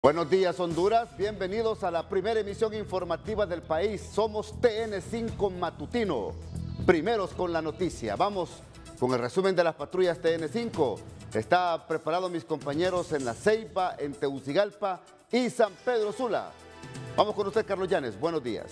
Buenos días, Honduras. Bienvenidos a la primera emisión informativa del país. Somos TN5 Matutino. Primeros con la noticia. Vamos con el resumen de las patrullas TN5. Está preparado mis compañeros en La Ceiba, en Tegucigalpa y San Pedro Sula. Vamos con usted, Carlos Llanes. Buenos días.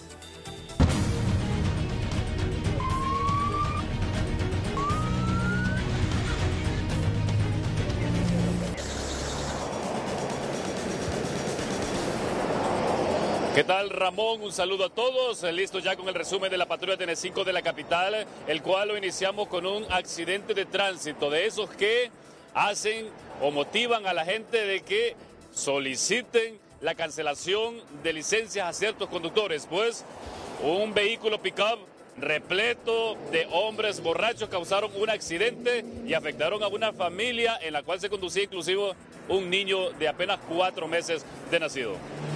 ¿Qué tal, Ramón? Un saludo a todos. Listo ya con el resumen de la patrulla TN5 de la capital, el cual lo iniciamos con un accidente de tránsito, de esos que hacen o motivan a la gente de que soliciten la cancelación de licencias a ciertos conductores, pues un vehículo pick-up repleto de hombres borrachos causaron un accidente y afectaron a una familia en la cual se conducía inclusive un niño de apenas 4 meses de nacido.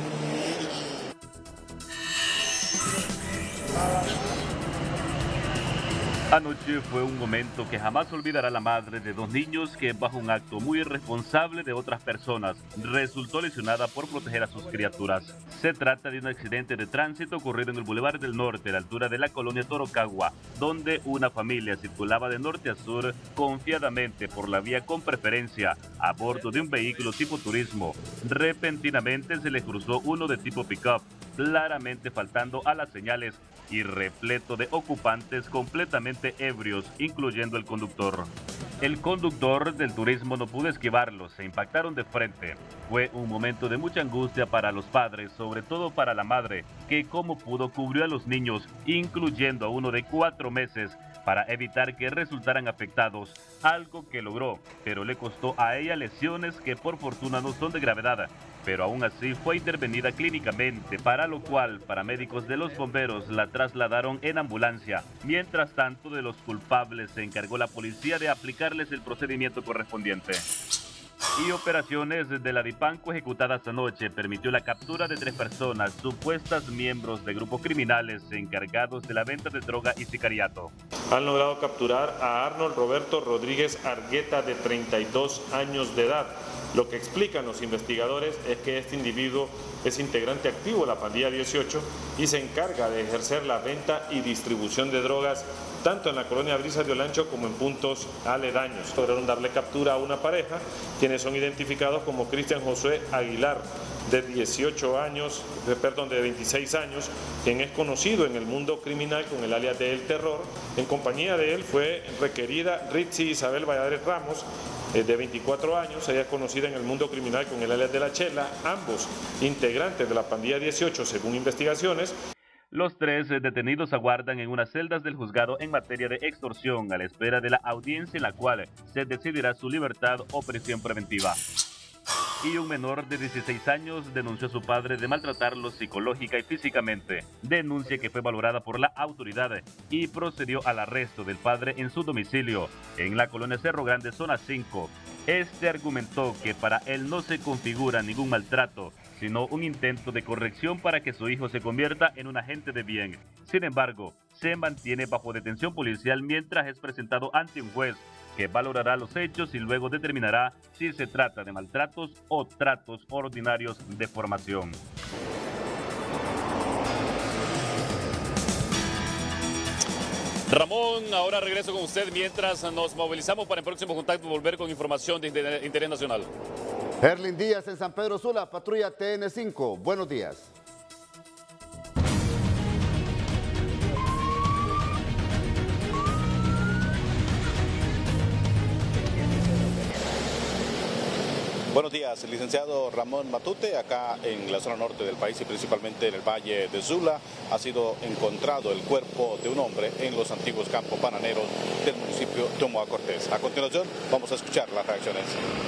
Anoche fue un momento que jamás olvidará la madre de 2 niños que, bajo un acto muy irresponsable de otras personas, resultó lesionada por proteger a sus criaturas. Se trata de un accidente de tránsito ocurrido en el Boulevard del Norte, a la altura de la colonia Torocagua, donde una familia circulaba de norte a sur confiadamente por la vía con preferencia a bordo de un vehículo tipo turismo. Repentinamente se les cruzó uno de tipo pick-up, claramente faltando a las señales y repleto de ocupantes completamente ebrios, incluyendo el conductor. El conductor del turismo no pudo esquivarlos, se impactaron de frente. Fue un momento de mucha angustia para los padres, sobre todo para la madre, que como pudo cubrió a los niños, incluyendo a uno de 4 meses, para evitar que resultaran afectados, algo que logró, pero le costó a ella lesiones que por fortuna no son de gravedad, pero aún así fue intervenida clínicamente, para lo cual paramédicos de los bomberos la trasladaron en ambulancia. Mientras tanto, de los culpables se encargó la policía de aplicarles el procedimiento correspondiente. Y operaciones de la DIPANCO ejecutadas anoche permitió la captura de 3 personas, supuestas miembros de grupos criminales encargados de la venta de droga y sicariato. Han logrado capturar a Arnold Roberto Rodríguez Argueta, de 32 años de edad. Lo que explican los investigadores es que este individuo es integrante activo de la pandilla 18 y se encarga de ejercer la venta y distribución de drogas tanto en la colonia Brisas de Olancho como en puntos aledaños. Lograron darle captura a una pareja, quienes son identificados como Cristian Josué Aguilar, de 26 años, quien es conocido en el mundo criminal con el alias de El Terror. En compañía de él fue requerida Ritzy Isabel Valladares Ramos, de 24 años, ella es conocida en el mundo criminal con el alias de La Chela, ambos integrantes de la pandilla 18 según investigaciones. Los 3 detenidos aguardan en unas celdas del juzgado en materia de extorsión a la espera de la audiencia en la cual se decidirá su libertad o prisión preventiva. Y un menor de 16 años denunció a su padre de maltratarlo psicológica y físicamente, denuncia que fue valorada por la autoridad y procedió al arresto del padre en su domicilio, en la colonia Cerro Grande, zona 5. Este argumentó que para él no se configura ningún maltrato, sino un intento de corrección para que su hijo se convierta en un agente de bien. Sin embargo, se mantiene bajo detención policial mientras es presentado ante un juez, que valorará los hechos y luego determinará si se trata de maltratos o tratos ordinarios de formación. Ramón, ahora regreso con usted mientras nos movilizamos para en próximo contacto volver con información de interés nacional. Herlin Díaz en San Pedro Sula, patrulla TN5. Buenos días. Buenos días, licenciado Ramón Matute. Acá en la zona norte del país y principalmente en el Valle de Sula ha sido encontrado el cuerpo de un hombre en los antiguos campos bananeros del municipio de Omoa Cortés. A continuación vamos a escuchar las reacciones.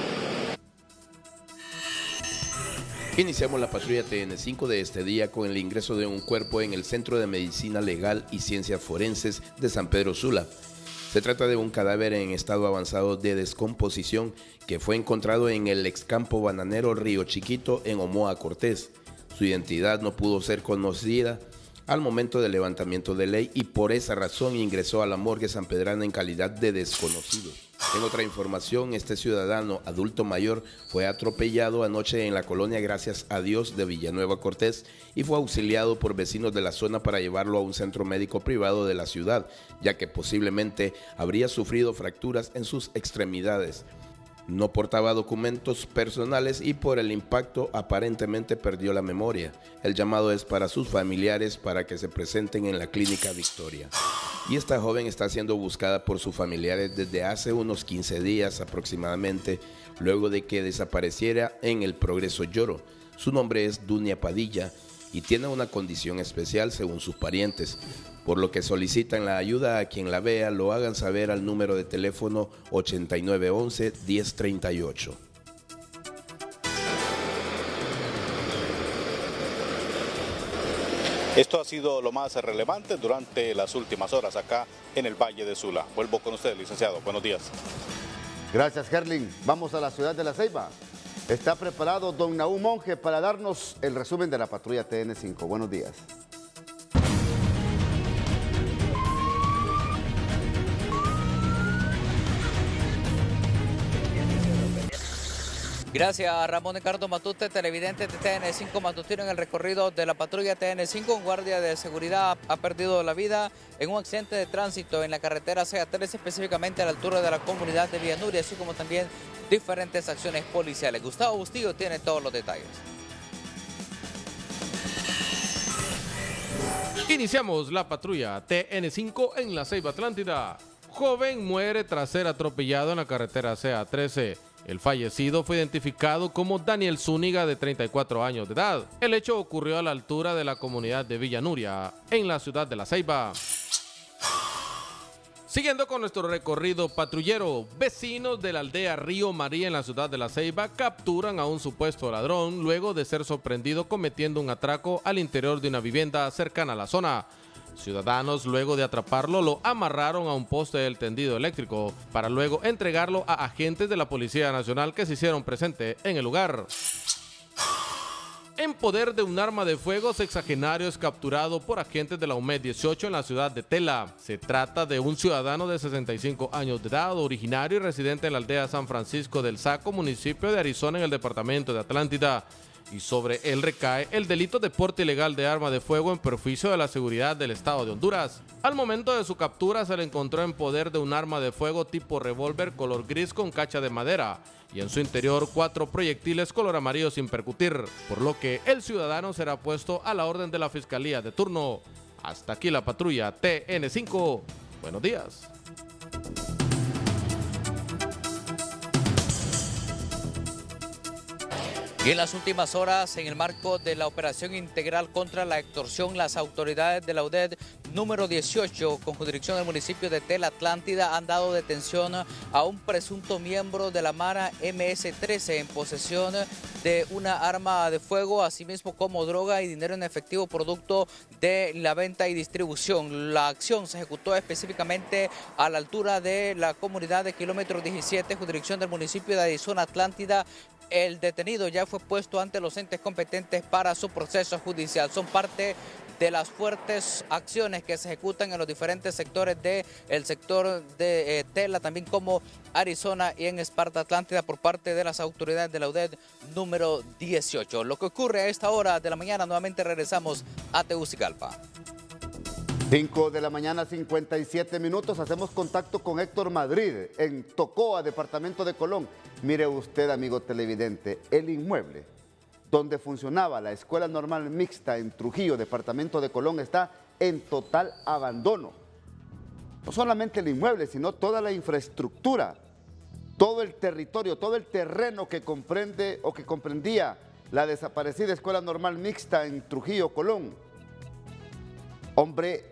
Iniciamos la patrulla TN5 de este día con el ingreso de un cuerpo en el Centro de Medicina Legal y Ciencias Forenses de San Pedro Sula. Se trata de un cadáver en estado avanzado de descomposición que fue encontrado en el excampo bananero Río Chiquito en Omoa Cortés. Su identidad no pudo ser conocida al momento del levantamiento de ley y por esa razón ingresó a la morgue sanpedrana en calidad de desconocido. En otra información, este ciudadano adulto mayor fue atropellado anoche en la colonia Gracias a Dios de Villanueva Cortés y fue auxiliado por vecinos de la zona para llevarlo a un centro médico privado de la ciudad, ya que posiblemente habría sufrido fracturas en sus extremidades. No portaba documentos personales y por el impacto aparentemente perdió la memoria. El llamado es para sus familiares para que se presenten en la Clínica Victoria. Y esta joven está siendo buscada por sus familiares desde hace unos 15 días aproximadamente, luego de que desapareciera en el Progreso Lloro. Su nombre es Dunia Padilla y tiene una condición especial según sus parientes, por lo que solicitan la ayuda a quien la vea, lo hagan saber al número de teléfono 8911-1038. Esto ha sido lo más relevante durante las últimas horas acá en el Valle de Sula. Vuelvo con usted, licenciado. Buenos días. Gracias, Gerlin. Vamos a la ciudad de La Ceiba. Está preparado don Nahum Monge para darnos el resumen de la patrulla TN5. Buenos días. Gracias, Ramón Ricardo Matute, televidente de TN5 Matutino. En el recorrido de la patrulla TN5, un guardia de seguridad ha perdido la vida en un accidente de tránsito en la carretera CA3, específicamente a la altura de la comunidad de Villanuria, así como también diferentes acciones policiales. Gustavo Bustillo tiene todos los detalles. Iniciamos la patrulla TN5 en La Ceiba Atlántida. Joven muere tras ser atropellado en la carretera CA13. El fallecido fue identificado como Daniel Zúñiga, de 34 años de edad. El hecho ocurrió a la altura de la comunidad de Villanuria, en la ciudad de La Ceiba. Siguiendo con nuestro recorrido patrullero, vecinos de la aldea Río María en la ciudad de La Ceiba capturan a un supuesto ladrón luego de ser sorprendido cometiendo un atraco al interior de una vivienda cercana a la zona. Ciudadanos, luego de atraparlo, lo amarraron a un poste del tendido eléctrico para luego entregarlo a agentes de la Policía Nacional que se hicieron presentes en el lugar. En poder de un arma de fuego, sexagenario es capturado por agentes de la UMED 18 en la ciudad de Tela. Se trata de un ciudadano de 65 años de edad, originario y residente en la aldea San Francisco del Saco, municipio de Arizona, en el departamento de Atlántida. Y sobre él recae el delito de porte ilegal de arma de fuego en perjuicio de la seguridad del Estado de Honduras. Al momento de su captura se le encontró en poder de un arma de fuego tipo revólver color gris con cacha de madera y en su interior 4 proyectiles color amarillo sin percutir, por lo que el ciudadano será puesto a la orden de la Fiscalía de turno. Hasta aquí la patrulla TN5. Buenos días. Y en las últimas horas, en el marco de la operación integral contra la extorsión, las autoridades de la UDED número 18, con jurisdicción del municipio de Tela Atlántida, han dado detención a un presunto miembro de la Mara MS-13 en posesión de una arma de fuego, asimismo como droga y dinero en efectivo producto de la venta y distribución. La acción se ejecutó específicamente a la altura de la comunidad de kilómetro 17, jurisdicción del municipio de Arizona Atlántida. El detenido ya fue puesto ante los entes competentes para su proceso judicial. Son parte de las fuertes acciones que se ejecutan en los diferentes sectores del sector de Tela, también como Arizona y en Esparta Atlántida, por parte de las autoridades de la UDED número 18. Lo que ocurre a esta hora de la mañana, nuevamente regresamos a Tegucigalpa. 5 de la mañana, 57 minutos. Hacemos contacto con Héctor Madrid en Tocoa, departamento de Colón. Mire usted, amigo televidente, el inmueble donde funcionaba la Escuela Normal Mixta en Trujillo, departamento de Colón, está en total abandono. No solamente el inmueble, sino toda la infraestructura, todo el territorio, todo el terreno que comprende o que comprendía la desaparecida Escuela Normal Mixta en Trujillo, Colón. Hombre,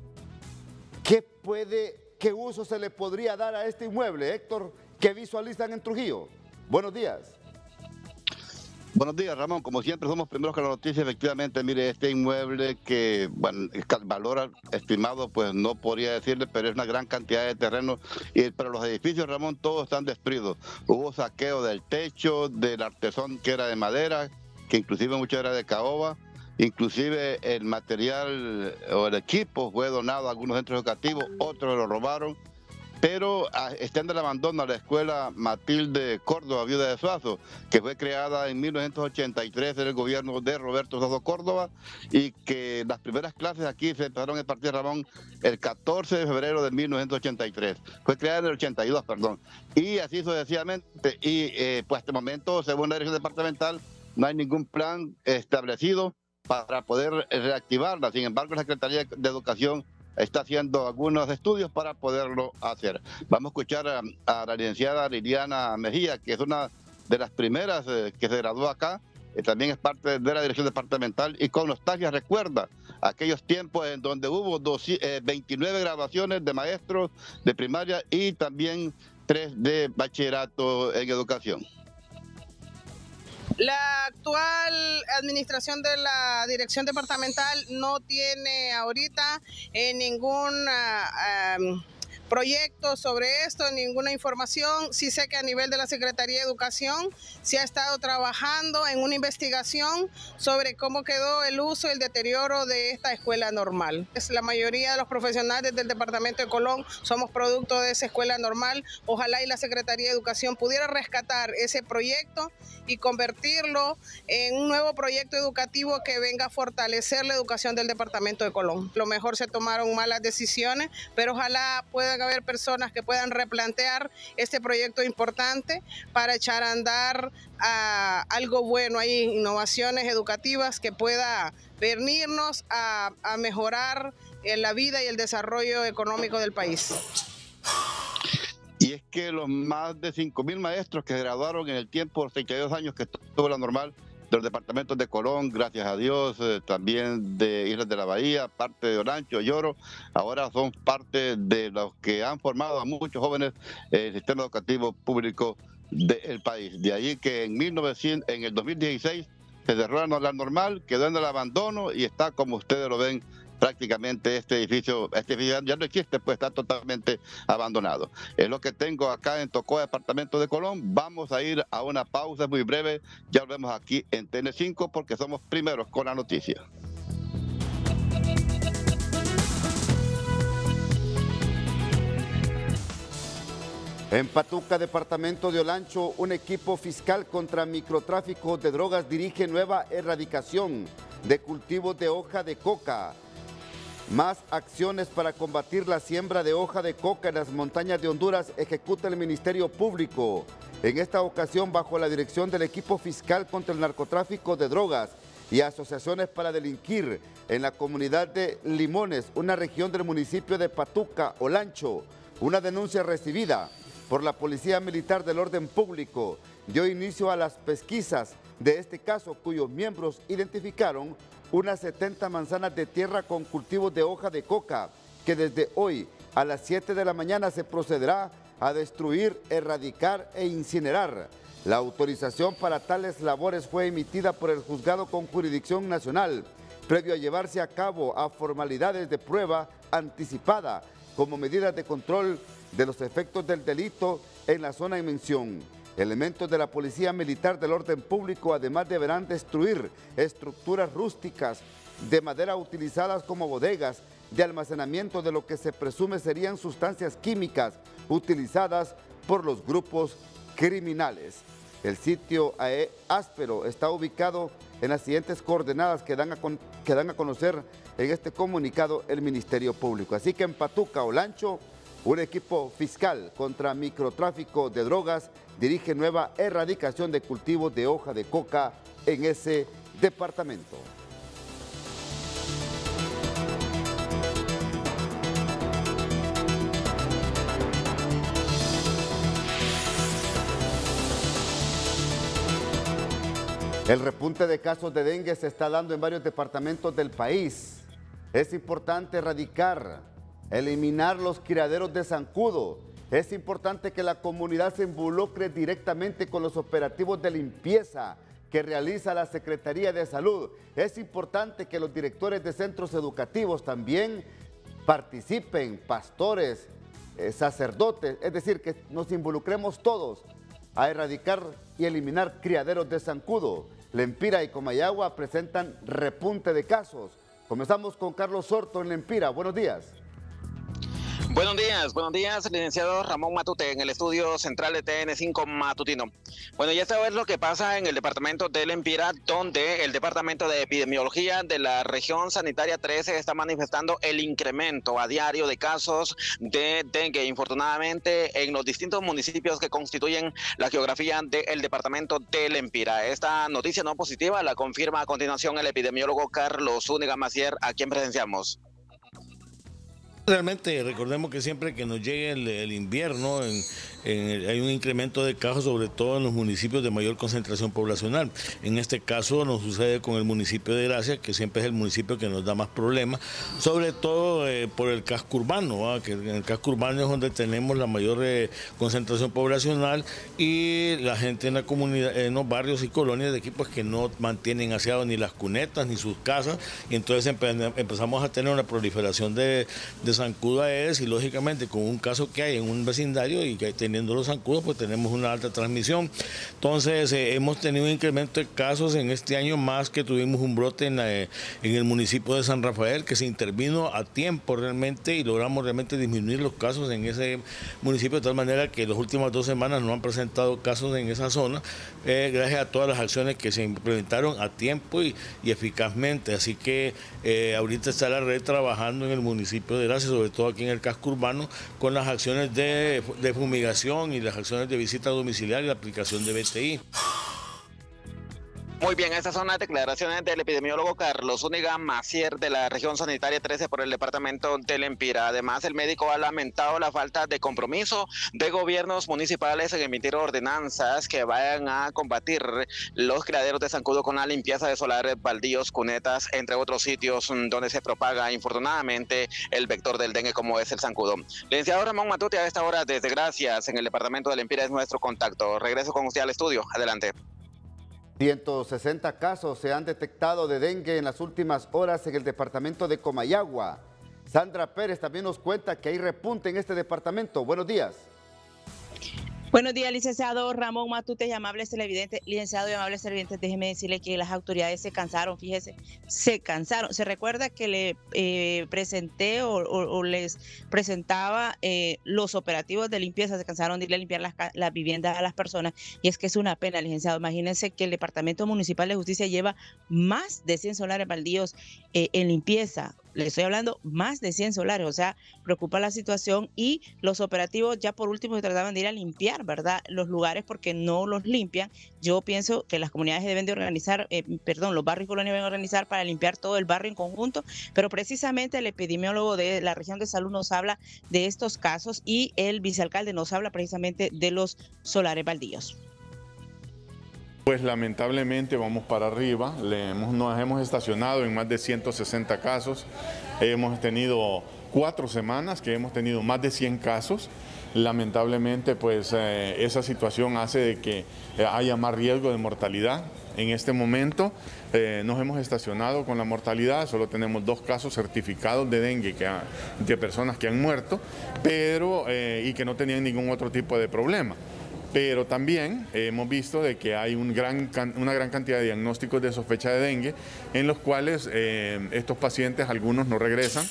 ¿qué uso se le podría dar a este inmueble, Héctor, que visualizan en Trujillo? Buenos días. Buenos días, Ramón. Como siempre, somos primeros con la noticia. Efectivamente, mire, este inmueble que, bueno, el valor estimado, pues no podría decirle, pero es una gran cantidad de terreno. Pero los edificios, Ramón, todos están destruidos. Hubo saqueo del techo, del artesón que era de madera, que inclusive mucho era de caoba. Inclusive el material o el equipo fue donado a algunos centros educativos, otros lo robaron. pero está en el abandono a la escuela Matilde Córdoba, viuda de Suazo, que fue creada en 1983 en el gobierno de Roberto Suazo Córdoba, y que las primeras clases aquí se empezaron a impartir, Ramón, el 14 de febrero de 1983. Fue creada en el 82, perdón. Y así sucesivamente. Y pues hasta el momento, según la dirección departamental, no hay ningún plan establecido para poder reactivarla. Sin embargo, la Secretaría de Educación está haciendo algunos estudios para poderlo hacer. Vamos a escuchar a la licenciada Liliana Mejía, que es una de las primeras que se graduó acá, también es parte de la dirección departamental, y con nostalgia recuerda aquellos tiempos en donde hubo 29 graduaciones de maestros de primaria y también 3 de bachillerato en educación. La actual administración de la dirección departamental no tiene ahorita ningún proyecto sobre esto, ninguna información. Sí sé que a nivel de la Secretaría de Educación se ha estado trabajando en una investigación sobre cómo quedó el uso y el deterioro de esta escuela normal. La mayoría de los profesionales del departamento de Colón somos producto de esa escuela normal. Ojalá y la Secretaría de Educación pudiera rescatar ese proyecto y convertirlo en un nuevo proyecto educativo que venga a fortalecer la educación del departamento de Colón. Lo mejor se tomaron malas decisiones, pero ojalá puedan haber personas que puedan replantear este proyecto importante para echar a andar algo bueno. Hay innovaciones educativas que pueda venirnos a mejorar la vida y el desarrollo económico del país. Y es que los más de 5.000 maestros que se graduaron en el tiempo, 32 años que estuvo la normal, de los departamentos de Colón, gracias a Dios, también de Islas de la Bahía, parte de Olancho, Lloro, ahora son parte de los que han formado a muchos jóvenes en el sistema educativo público del país. De ahí que en el 2016 se cerró la normal, quedó en el abandono y está, como ustedes lo ven, prácticamente este edificio ya no existe, pues está totalmente abandonado. Es lo que tengo acá en Tocó, departamento de Colón. Vamos a ir a una pausa muy breve. Ya lo vemos aquí en TN5 porque somos primeros con la noticia. En Patuca, departamento de Olancho, un equipo fiscal contra microtráfico de drogas dirige nueva erradicación de cultivos de hoja de coca. Más acciones para combatir la siembra de hoja de coca en las montañas de Honduras ejecuta el Ministerio Público. En esta ocasión, bajo la dirección del equipo fiscal contra el narcotráfico de drogas y asociaciones para delinquir en la comunidad de Limones, una región del municipio de Patuca, Olancho. Una denuncia recibida por la Policía Militar del Orden Público dio inicio a las pesquisas de este caso, cuyos miembros identificaron unas 70 manzanas de tierra con cultivos de hoja de coca, que desde hoy a las 7 de la mañana se procederá a destruir, erradicar e incinerar. La autorización para tales labores fue emitida por el Juzgado con Jurisdicción Nacional, previo a llevarse a cabo a formalidades de prueba anticipada como medidas de control de los efectos del delito en la zona en mención. Elementos de la Policía Militar del Orden Público además deberán destruir estructuras rústicas de madera utilizadas como bodegas de almacenamiento de lo que se presume serían sustancias químicas utilizadas por los grupos criminales. El sitio áspero está ubicado en las siguientes coordenadas que dan a conocer en este comunicado el Ministerio Público. Así que en Patuca, Olancho, un equipo fiscal contra microtráfico de drogas dirige nueva erradicación de cultivos de hoja de coca en ese departamento. El repunte de casos de dengue se está dando en varios departamentos del país. Es importante erradicar, eliminar los criaderos de zancudo. Es importante que la comunidad se involucre directamente con los operativos de limpieza que realiza la Secretaría de Salud. Es importante que los directores de centros educativos también participen, pastores, sacerdotes, es decir, que nos involucremos todos a erradicar y eliminar criaderos de zancudo. Lempira y Comayagua presentan repunte de casos. Comenzamos con Carlos Sorto en Lempira. Buenos días. Buenos días, licenciado Ramón Matute, en el estudio central de TN5 Matutino. Bueno, ya sabes lo que pasa en el departamento del Empira, donde el departamento de epidemiología de la región sanitaria 13 está manifestando el incremento a diario de casos de dengue, infortunadamente, en los distintos municipios que constituyen la geografía del departamento del Empira. Esta noticia no positiva la confirma a continuación el epidemiólogo Carlos Zúñiga Macier, a quien presenciamos. Realmente recordemos que siempre que nos llegue el invierno hay un incremento de casos, sobre todo en los municipios de mayor concentración poblacional. En este caso nos sucede con el municipio de Gracia, que siempre es el municipio que nos da más problemas, sobre todo por el casco urbano, que en el casco urbano es donde tenemos la mayor concentración poblacional, y la gente en la comunidad, en los barrios y colonias de aquí, pues que no mantienen aseados ni las cunetas ni sus casas, y entonces empezamos a tener una proliferación de zancudo Aedes, y lógicamente con un caso que hay en un vecindario y que teniendo los zancudos, pues tenemos una alta transmisión. Entonces hemos tenido un incremento de casos en este año, más que tuvimos un brote en el municipio de San Rafael, que se intervino a tiempo realmente y logramos realmente disminuir los casos en ese municipio, de tal manera que las últimas 2 semanas no han presentado casos en esa zona, gracias a todas las acciones que se implementaron a tiempo y eficazmente. Así que ahorita está la red trabajando en el municipio de Gracia, sobre todo aquí en el casco urbano, con las acciones de fumigación y las acciones de visita domiciliaria y la aplicación de BTI. Muy bien, estas son las declaraciones del epidemiólogo Carlos Zúñiga Macier de la región sanitaria 13 por el departamento del Empira. Además, el médico ha lamentado la falta de compromiso de gobiernos municipales en emitir ordenanzas que vayan a combatir los criaderos de zancudo con la limpieza de solares, baldíos, cunetas, entre otros sitios donde se propaga infortunadamente el vector del dengue, como es el zancudo. Licenciado Ramón Matute, a esta hora desde Gracias en el departamento del Empira es nuestro contacto. Regreso con usted al estudio. Adelante. 160 casos se han detectado de dengue en las últimas horas en el departamento de Comayagua. Sandra Pérez también nos cuenta que hay repunte en este departamento. Buenos días. Buenos días, licenciado Ramón Matute y amables televidentes. Licenciado y amables televidentes, déjeme decirle que las autoridades se cansaron, fíjese, se cansaron. Se recuerda que le presenté o les presentaba los operativos de limpieza, se cansaron de ir a limpiar las viviendas a las personas, y es que es una pena, licenciado. Imagínense que el Departamento Municipal de Justicia lleva más de 100 solares baldíos en limpieza. Le estoy hablando más de 100 solares, o sea, preocupa la situación, y los operativos ya por último trataban de ir a limpiar, ¿verdad?, los lugares porque no los limpian. Yo pienso que las comunidades deben de organizar, los barrios y colonias deben organizar para limpiar todo el barrio en conjunto, pero precisamente el epidemiólogo de la región de salud nos habla de estos casos y el vicealcalde nos habla precisamente de los solares baldíos. Pues lamentablemente vamos para arriba, nos hemos estacionado en más de 160 casos, hemos tenido 4 semanas que hemos tenido más de 100 casos. Lamentablemente pues esa situación hace de que haya más riesgo de mortalidad. En este momento nos hemos estacionado con la mortalidad, solo tenemos 2 casos certificados de dengue de personas que han muerto, pero y que no tenían ningún otro tipo de problema. Pero también hemos visto de que hay una gran cantidad de diagnósticos de sospecha de dengue, en los cuales estos pacientes, algunos no regresan.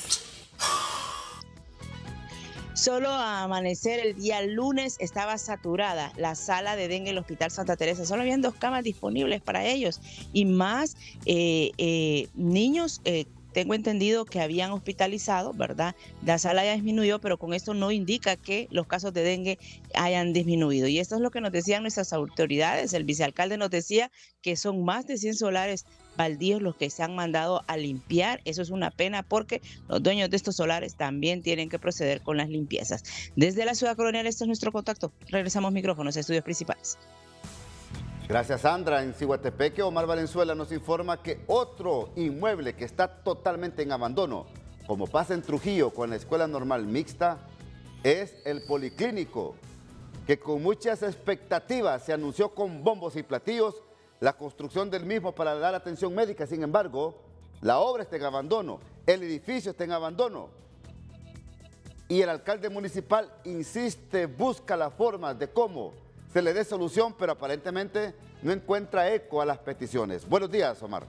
Solo a amanecer el día lunes estaba saturada la sala de dengue del Hospital Santa Teresa. Solo habían 2 camas disponibles para ellos y más niños. Tengo entendido que habían hospitalizado, ¿verdad? La sala ya disminuyó, pero con esto no indica que los casos de dengue hayan disminuido. Y esto es lo que nos decían nuestras autoridades. El vicealcalde nos decía que son más de 100 solares baldíos los que se han mandado a limpiar. Eso es una pena porque los dueños de estos solares también tienen que proceder con las limpiezas. Desde la ciudad colonial, este es nuestro contacto. Regresamos micrófonos a estudios principales. Gracias, Sandra. En Ciguatepeque, Omar Valenzuela nos informa que otro inmueble que está totalmente en abandono, como pasa en Trujillo con la Escuela Normal Mixta, es el Policlínico, que con muchas expectativas se anunció con bombos y platillos la construcción del mismo para dar atención médica. Sin embargo, la obra está en abandono, el edificio está en abandono. Y el alcalde municipal insiste, busca las formas de cómo se le dé solución, pero aparentemente no encuentra eco a las peticiones. Buenos días, Omar.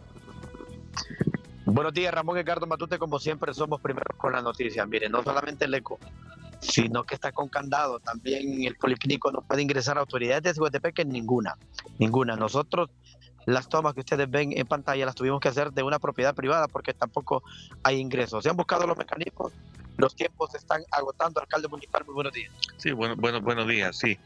Buenos días, Ramón Edgardo Matute. Como siempre, somos primeros con la noticia. Miren, no solamente el eco, sino que está con candado. También el policlínico no puede ingresar a autoridades de Ciguatepeque, ninguna. Nosotros, las tomas que ustedes ven en pantalla las tuvimos que hacer de una propiedad privada porque tampoco hay ingresos. Se han buscado los mecanismos, los tiempos se están agotando. Alcalde municipal, muy buenos días. Sí, buenos días, sí.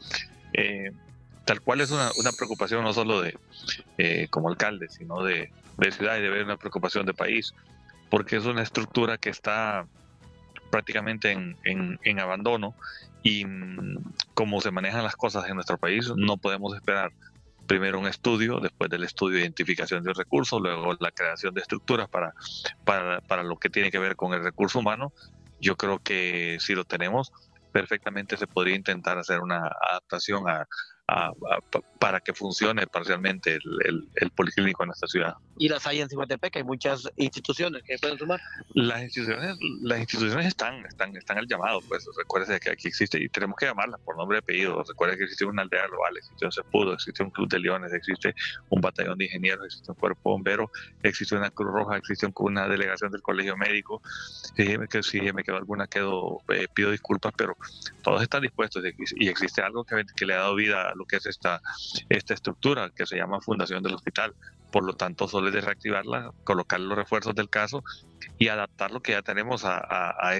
Tal cual es una preocupación no solo de como alcalde, sino de ciudad, y debe haber una preocupación de país, porque es una estructura que está prácticamente en abandono y como se manejan las cosas en nuestro país, no podemos esperar primero un estudio, después del estudio de identificación de recursos, luego la creación de estructuras para lo que tiene que ver con el recurso humano. Yo creo que si lo tenemos, perfectamente se podría intentar hacer una adaptación para que funcione parcialmente el policlínico en nuestra ciudad. Y las hay en Ciguatepeque, hay muchas instituciones que pueden sumar. Las instituciones están al llamado, pues recuérdese que aquí existe, y tenemos que llamarlas por nombre y apellido. Recuerde que existe una aldea global, existe un CEPUDO, existe un club de leones, existe un batallón de ingenieros, existe un cuerpo bombero, existe una Cruz Roja, existe una delegación del colegio médico. Si me quedó alguna, pido disculpas, pero todos están dispuestos, y existe algo que le ha dado vida a lo que es esta estructura que se llama Fundación del Hospital. Por lo tanto, solo es de reactivarla, colocar los refuerzos del caso y adaptar lo que ya tenemos a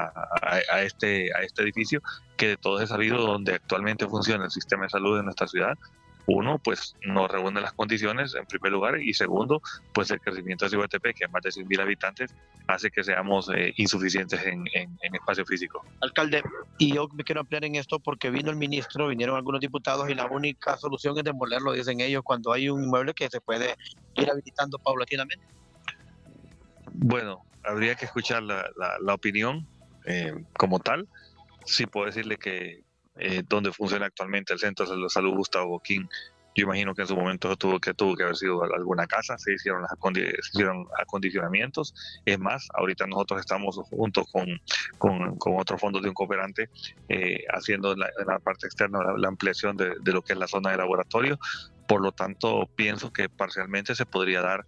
este edificio, que de todos es sabido donde actualmente funciona el sistema de salud de nuestra ciudad. Uno, pues no reúne las condiciones en primer lugar, y segundo, pues el crecimiento de Ciguatepeque, que es más de 100.000 habitantes, hace que seamos insuficientes en espacio físico. Alcalde, y yo me quiero ampliar en esto porque vino el ministro, vinieron algunos diputados, y la única solución es demolerlo, dicen ellos, cuando hay un inmueble que se puede ir habilitando paulatinamente. Bueno, habría que escuchar la opinión como tal. Sí puedo decirle que donde funciona actualmente el Centro de Salud Gustavo Boquín, yo imagino que en su momento tuvo que haber sido alguna casa, se hicieron acondicionamientos. Es más, ahorita nosotros estamos juntos con otros fondos de un cooperante haciendo en la parte externa la ampliación de lo que es la zona de laboratorio. Por lo tanto, pienso que parcialmente se podría dar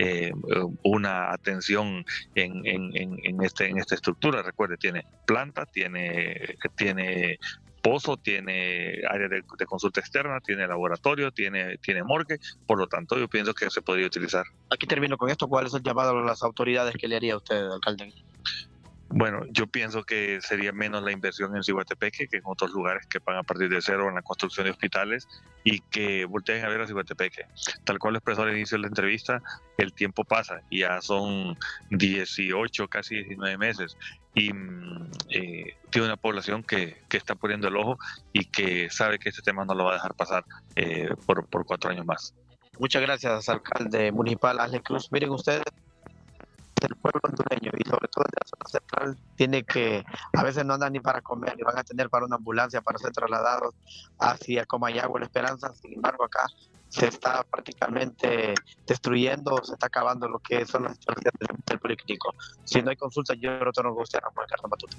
una atención en esta estructura. Recuerde, tiene planta, tiene pozo, tiene área de consulta externa, tiene laboratorio, tiene morgue. Por lo tanto, yo pienso que se podría utilizar. Aquí termino con esto. ¿Cuál es el llamado a las autoridades que le haría a usted, alcalde? Bueno, yo pienso que sería menos la inversión en Ciguatepeque que en otros lugares que van a partir de cero en la construcción de hospitales, y que volteen a ver a Ciguatepeque. Tal cual lo expresó al inicio de la entrevista, el tiempo pasa y ya son 18, casi 19 meses, y tiene una población que está poniendo el ojo y que sabe que este tema no lo va a dejar pasar por 4 años más. Muchas gracias, alcalde municipal Ángel Cruz. Miren ustedes, el pueblo hondureño, y sobre todo en la zona central, tiene que, a veces no andan ni para comer, ni van a tener para una ambulancia para ser trasladados hacia Comayagua, La Esperanza. Sin embargo, acá se está prácticamente destruyendo, se está acabando lo que son las instalaciones del policlínico. Si no hay consulta, yo retorno con usted a Ramón Edgardo Matute.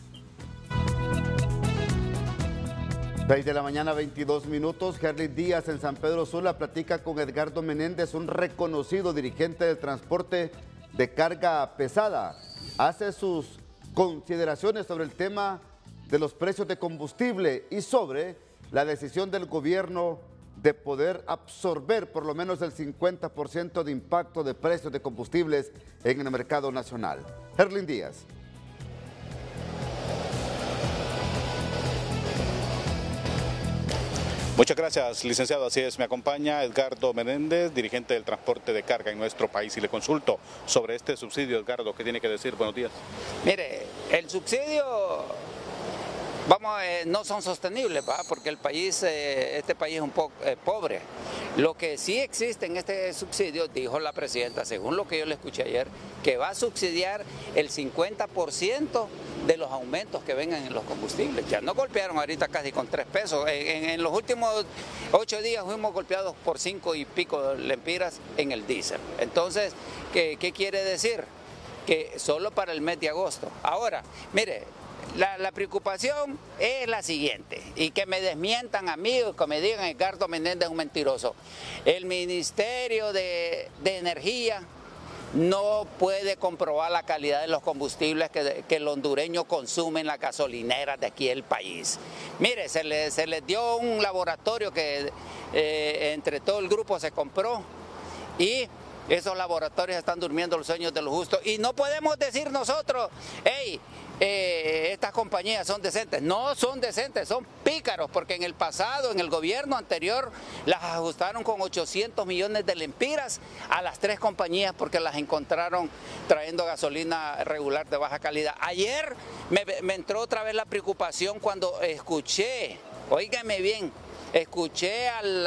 6 de la mañana, 22 minutos. Herly Díaz en San Pedro Sula platica con Edgardo Menéndez, un reconocido dirigente del transporte de carga pesada. Hace sus consideraciones sobre el tema de los precios de combustible y sobre la decisión del gobierno de poder absorber por lo menos el 50% de impacto de precios de combustibles en el mercado nacional. Herly Díaz. Muchas gracias, licenciado. Así es, me acompaña Edgardo Menéndez, dirigente del transporte de carga en nuestro país, y le consulto sobre este subsidio. Edgardo, ¿qué tiene que decir? Buenos días. Mire, el subsidio, no son sostenibles, ¿va? Porque el país, este país es un poco pobre. Lo que sí existe en este subsidio, dijo la presidenta, según lo que yo le escuché ayer, que va a subsidiar el 50% de los aumentos que vengan en los combustibles. Ya nos golpearon ahorita casi con 3 pesos. En los últimos 8 días fuimos golpeados por 5 y pico lempiras en el diésel. Entonces, ¿qué quiere decir? Que solo para el mes de agosto. Ahora, mire, la preocupación es la siguiente, y que me desmientan a mí o que me digan Edgardo Menéndez es un mentiroso. El Ministerio de Energía no puede comprobar la calidad de los combustibles que el hondureño consume en las gasolineras de aquí del país. Mire, se les dio un laboratorio que entre todo el grupo se compró y esos laboratorios están durmiendo los sueños de los justos. Y no podemos decir nosotros, hey, estas compañías son decentes. No son decentes, son pícaros, porque en el pasado, en el gobierno anterior, las ajustaron con 800 millones de lempiras a las 3 compañías porque las encontraron trayendo gasolina regular de baja calidad. Ayer me entró otra vez la preocupación cuando escuché, óigame bien, escuché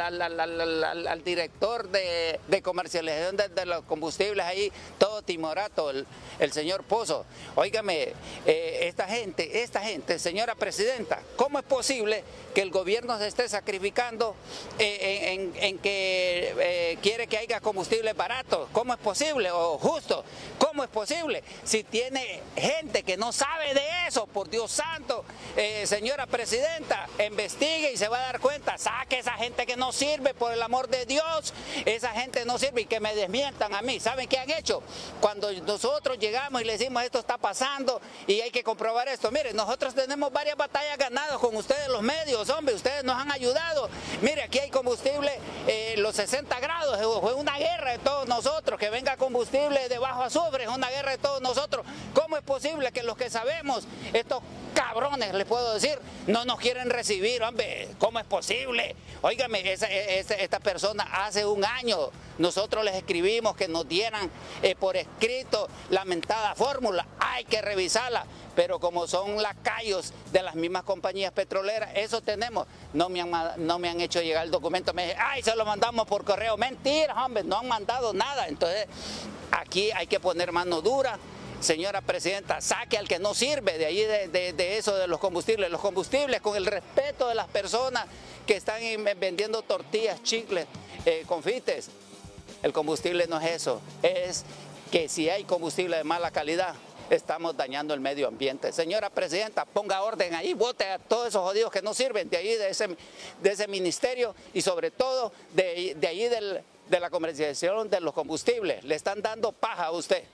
al director de comercialización de los combustibles ahí, todo timorato, el señor Pozo. Óigame, esta gente, señora presidenta, ¿cómo es posible que el gobierno se esté sacrificando en que quiere que haya combustibles baratos? ¿Cómo es posible? O justo, ¿cómo es posible? Si tiene gente que no sabe de eso, por Dios santo, señora presidenta, investigue y se va a dar cuenta. Saque esa gente que no sirve, por el amor de Dios. Esa gente no sirve y que me desmientan a mí. ¿Saben qué han hecho? Cuando nosotros llegamos y le decimos esto está pasando y hay que comprobar esto. Miren, nosotros tenemos varias batallas ganadas con ustedes los medios, hombre. Ustedes nos han ayudado. Mire, aquí hay combustible, los 60 grados. Fue una guerra de todos nosotros. Que venga combustible de bajo azufre, es una guerra de todos nosotros. ¿Cómo es posible que los que sabemos, estos cabrones, les puedo decir, no nos quieren recibir, hombre? ¿Cómo es posible? Óigame, esta persona hace un año nosotros les escribimos que nos dieran por escrito la mentada fórmula, hay que revisarla, pero como son lacayos de las mismas compañías petroleras, eso tenemos, no me han hecho llegar el documento, me dicen, ay, se lo mandamos por correo, mentira, hombre, no han mandado nada. Entonces aquí hay que poner mano dura. Señora presidenta, saque al que no sirve de allí de eso de los combustibles con el respeto de las personas que están vendiendo tortillas, chicles, confites. El combustible no es eso, es que si hay combustible de mala calidad, estamos dañando el medio ambiente. Señora presidenta, ponga orden ahí, vote a todos esos jodidos que no sirven de ahí, de ese ministerio y sobre todo de ahí de la comercialización de los combustibles. Le están dando paja a usted.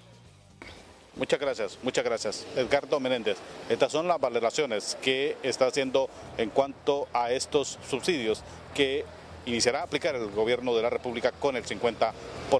Muchas gracias. Edgardo Menéndez, estas son las valoraciones que está haciendo en cuanto a estos subsidios que iniciará a aplicar el gobierno de la República con el 50%.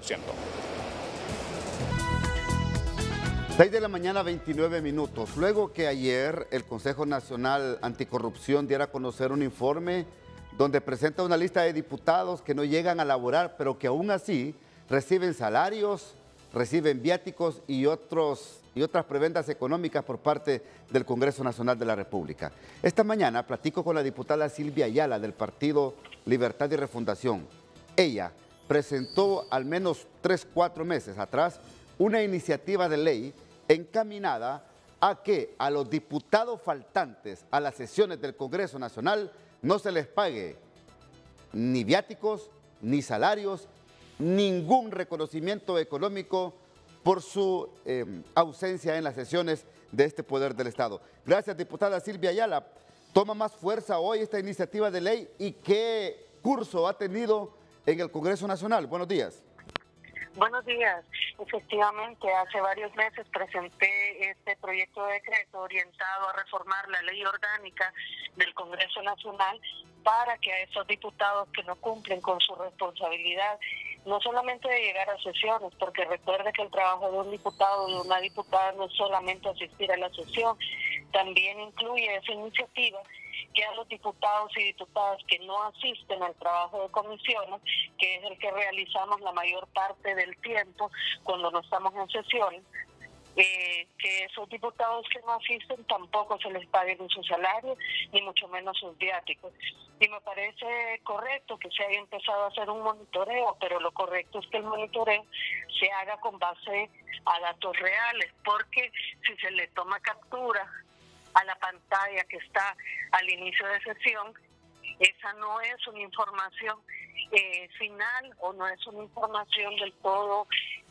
6 de la mañana, 29 minutos. Luego que ayer el Consejo Nacional Anticorrupción diera a conocer un informe donde presenta una lista de diputados que no llegan a laborar, pero que aún así reciben salarios, reciben viáticos y otras prebendas económicas por parte del Congreso Nacional de la República. Esta mañana platico con la diputada Silvia Ayala del Partido Libertad y Refundación. Ella presentó al menos 3-4 meses atrás una iniciativa de ley encaminada a que a los diputados faltantes a las sesiones del Congreso Nacional no se les pague ni viáticos, ni salarios, ningún reconocimiento económico por su ausencia en las sesiones de este poder del Estado. Gracias, diputada Silvia Ayala. ¿Toma más fuerza hoy esta iniciativa de ley y qué curso ha tenido en el Congreso Nacional? Buenos días. Buenos días. Efectivamente, hace varios meses presenté este proyecto de decreto orientado a reformar la ley orgánica del Congreso Nacional para que a esos diputados que no cumplen con su responsabilidad, no solamente de llegar a sesiones, porque recuerde que el trabajo de un diputado o de una diputada no es solamente asistir a la sesión, también incluye esa iniciativa que a los diputados y diputadas que no asisten al trabajo de comisiones, que es el que realizamos la mayor parte del tiempo cuando no estamos en sesiones, que esos diputados que no asisten tampoco se les pague ni su salario, ni mucho menos sus viáticos. Y me parece correcto que se haya empezado a hacer un monitoreo, pero lo correcto es que el monitoreo se haga con base a datos reales, porque si se le toma captura a la pantalla que está al inicio de sesión, esa no es una información final o no es una información del todo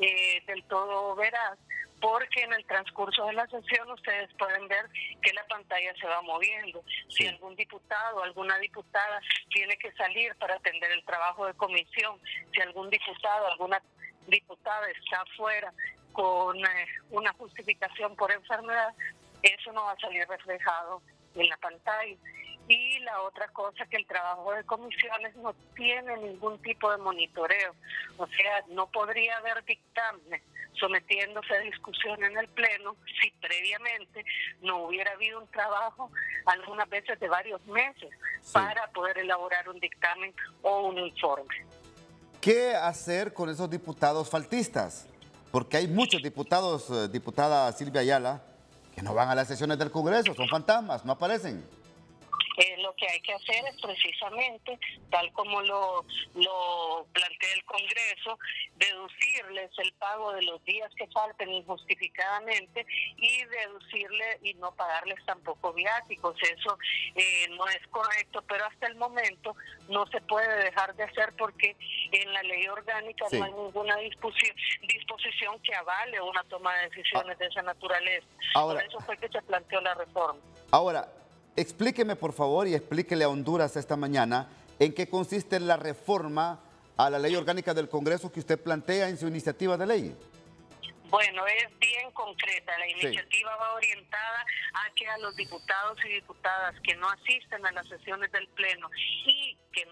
veraz, porque en el transcurso de la sesión ustedes pueden ver que la pantalla se va moviendo. Si algún diputado o alguna diputada tiene que salir para atender el trabajo de comisión, si algún diputado o alguna diputada está fuera con una justificación por enfermedad, eso no va a salir reflejado en la pantalla. Y la otra cosa, que el trabajo de comisiones no tiene ningún tipo de monitoreo, o sea, no podría haber dictamen sometiéndose a discusión en el Pleno si previamente no hubiera habido un trabajo, algunas veces de varios meses, para poder elaborar un dictamen o un informe. ¿Qué hacer con esos diputados faltistas? Porque hay muchos diputados, diputada Silvia Ayala, que no van a las sesiones del Congreso, son fantasmas, no aparecen. Lo que hay que hacer es precisamente, tal como lo plantea el Congreso, deducirles el pago de los días que falten injustificadamente y deducirle y no pagarles tampoco viáticos. Eso no es correcto, pero hasta el momento no se puede dejar de hacer porque en la ley orgánica no hay ninguna disposición que avale una toma de decisiones de esa naturaleza. Ahora, por eso fue que se planteó la reforma. Ahora, explíqueme por favor y explíquele a Honduras esta mañana en qué consiste la reforma a la ley orgánica del Congreso que usted plantea en su iniciativa de ley. Bueno, es bien concreta. La iniciativa va orientada a que a los diputados y diputadas que no asisten a las sesiones del Pleno y que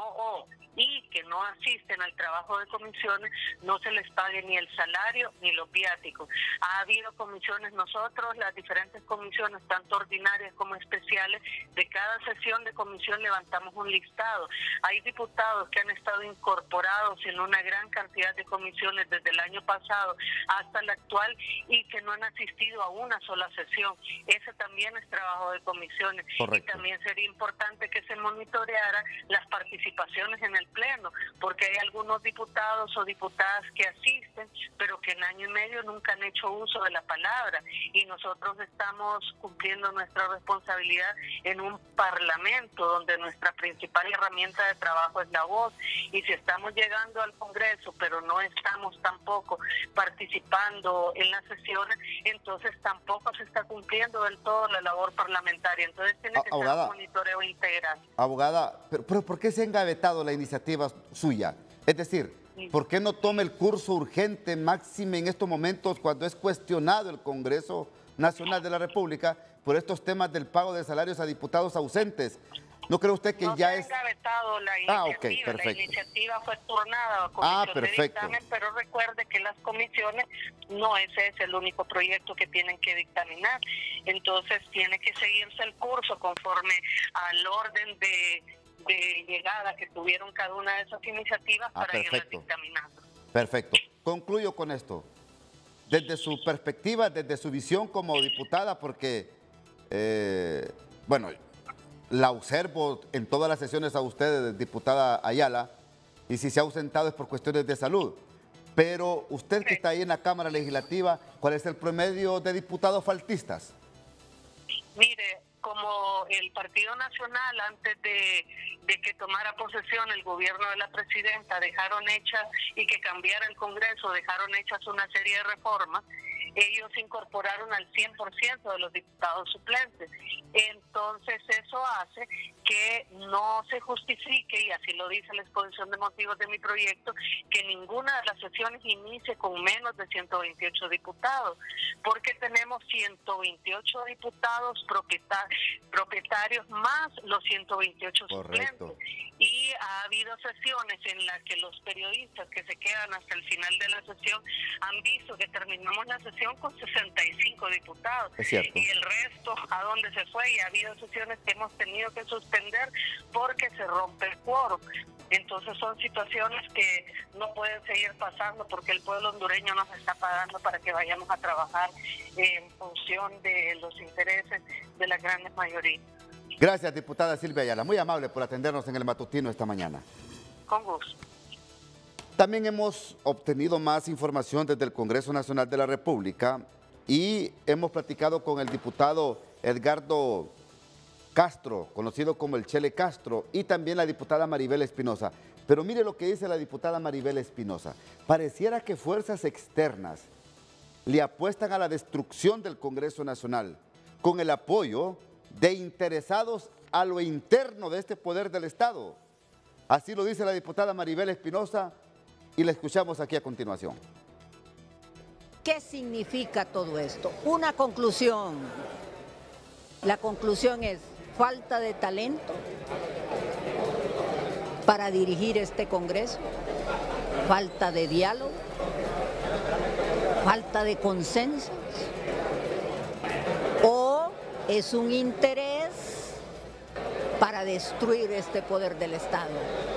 no asisten al trabajo de comisiones, no se les pague ni el salario ni los viáticos. Ha habido comisiones, nosotros, las diferentes comisiones, tanto ordinarias como especiales, de cada sesión de comisión levantamos un listado. Hay diputados que han estado incorporados en una gran cantidad de comisiones desde el año pasado hasta la actual y que no han asistido a una sola sesión. Ese también es trabajo de comisiones. Correcto. Y también sería importante que se monitoreara las participaciones en el Pleno, porque hay algunos diputados o diputadas que asisten, pero que en año y medio nunca han hecho uso de la palabra, y nosotros estamos cumpliendo nuestra responsabilidad en un parlamento donde nuestra principal herramienta de trabajo es la voz, y si estamos llegando al Congreso pero no estamos tampoco participando en las sesiones, entonces tampoco se está cumpliendo del todo la labor parlamentaria. Entonces tiene que ser un monitoreo integral. Abogada, pero ¿por qué se ha engavetado la iniciativa suya? Es decir, ¿por qué no toma el curso urgente máxime en estos momentos cuando es cuestionado el Congreso Nacional de la República por estos temas del pago de salarios a diputados ausentes? ¿No cree usted que ya es...? No se ha engavetado la iniciativa, la iniciativa fue turnada a comisión de dictamen, pero recuerde que las comisiones, no ese es el único proyecto que tienen que dictaminar, entonces tiene que seguirse el curso conforme al orden de llegada que tuvieron cada una de esas iniciativas para irlas dictaminando. Perfecto. Concluyo con esto. Desde su perspectiva, desde su visión como diputada, porque, bueno, la observo en todas las sesiones a usted, diputada Ayala, y si se ha ausentado es por cuestiones de salud. Pero usted que está ahí en la Cámara Legislativa, ¿cuál es el promedio de diputados faltistas? Mire, como el Partido Nacional, antes de que tomara posesión el gobierno de la presidenta, dejaron hechas, y que cambiara el Congreso, dejaron hechas una serie de reformas, ellos incorporaron al 100% de los diputados suplentes. Entonces eso hace que no se justifique, y así lo dice la exposición de motivos de mi proyecto, que ninguna de las sesiones inicie con menos de 128 diputados, porque tenemos 128 diputados propietarios más los 128 suplentes. Y ha habido sesiones en las que los periodistas que se quedan hasta el final de la sesión han visto que terminamos la sesión con 65 diputados. Es cierto. Y el resto, ¿a dónde se fue? Y ha habido sesiones que hemos tenido que suspender porque se rompe el quórum. Entonces son situaciones que no pueden seguir pasando, porque el pueblo hondureño nos está pagando para que vayamos a trabajar en función de los intereses de las grandes mayorías. Gracias, diputada Silvia Ayala. Muy amable por atendernos en el matutino esta mañana. Con gusto. También hemos obtenido más información desde el Congreso Nacional de la República y hemos platicado con el diputado Edgardo Castro, conocido como el Chele Castro, y también la diputada Maribel Espinosa. Pero mire lo que dice la diputada Maribel Espinosa. Pareciera que fuerzas externas le apuestan a la destrucción del Congreso Nacional con el apoyo de interesados a lo interno de este poder del Estado. Así lo dice la diputada Maribel Espinosa y la escuchamos aquí a continuación. ¿Qué significa todo esto? Una conclusión. La conclusión es falta de talento para dirigir este Congreso, falta de diálogo, falta de consenso, o es un interés para destruir este poder del Estado.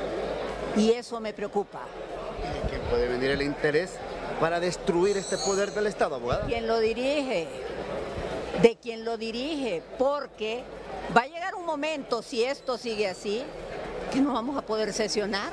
Y eso me preocupa. ¿Y de quién puede venir el interés para destruir este poder del Estado, abogada? ¿Quién lo dirige? De quien lo dirige, porque va a llegar un momento, si esto sigue así, que no vamos a poder sesionar.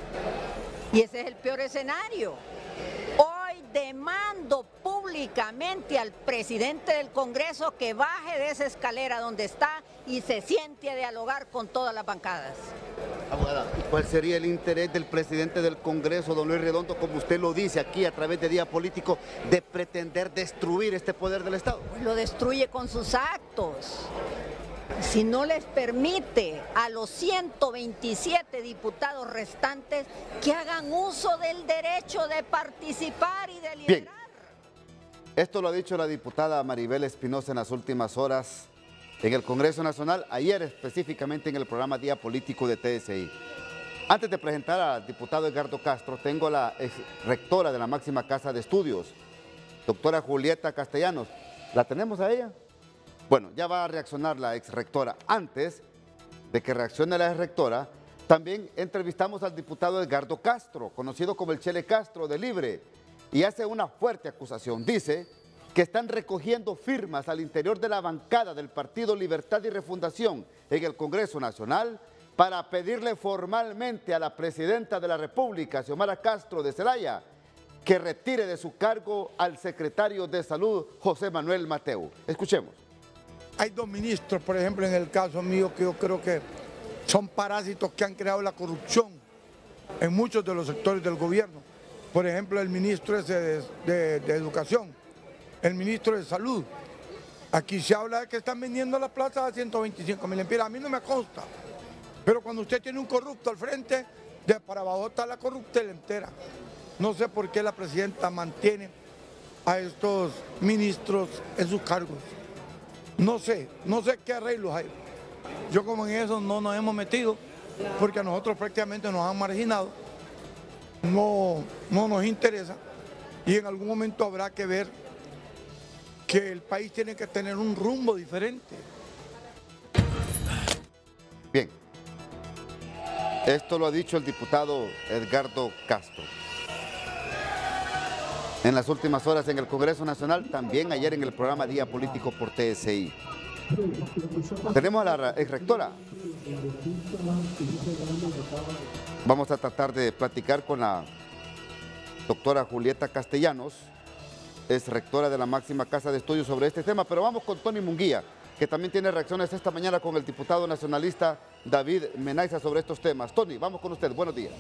Y ese es el peor escenario. Hoy demando públicamente al presidente del Congreso que baje de esa escalera donde está y se siente a dialogar con todas las bancadas. Abogada, ¿cuál sería el interés del presidente del Congreso, don Luis Redondo, como usted lo dice aquí a través de Día Político, de pretender destruir este poder del Estado? Pues lo destruye con sus actos. Si no les permite a los 127 diputados restantes que hagan uso del derecho de participar y de liderar. Bien, esto lo ha dicho la diputada Maribel Espinosa en las últimas horas en el Congreso Nacional, ayer específicamente en el programa Día Político de TSI. Antes de presentar al diputado Edgardo Castro, tengo a la ex rectora de la máxima casa de estudios, doctora Julieta Castellanos. ¿La tenemos a ella? Bueno, ya va a reaccionar la ex rectora. Antes de que reaccione la ex rectora, también entrevistamos al diputado Edgardo Castro, conocido como el Chele Castro de Libre, y hace una fuerte acusación. Dice que están recogiendo firmas al interior de la bancada del Partido Libertad y Refundación en el Congreso Nacional para pedirle formalmente a la presidenta de la República, Xiomara Castro de Zelaya, que retire de su cargo al secretario de Salud, José Manuel Mateu. Escuchemos. Hay dos ministros, por ejemplo, en el caso mío, que yo creo que son parásitos que han creado la corrupción en muchos de los sectores del gobierno. Por ejemplo, el ministro de Educación, el ministro de Salud. Aquí se habla de que están vendiendo las plazas a 125.000 lempiras. A mí no me consta. Pero cuando usted tiene un corrupto al frente, de para abajo está la corruptela entera. No sé por qué la presidenta mantiene a estos ministros en sus cargos. No sé qué arreglos hay. Yo como en eso no nos hemos metido, porque a nosotros prácticamente nos han marginado, no nos interesa, y en algún momento habrá que ver que el país tiene que tener un rumbo diferente. Bien, esto lo ha dicho el diputado Edgardo Castro. En las últimas horas en el Congreso Nacional, también ayer en el programa Día Político por TSI. Tenemos a la exrectora. Vamos a tratar de platicar con la doctora Julieta Castellanos, es rectora de la máxima casa de estudios sobre este tema, pero vamos con Tony Munguía, que también tiene reacciones esta mañana con el diputado nacionalista David Menaiza sobre estos temas. Tony, vamos con usted, buenos días.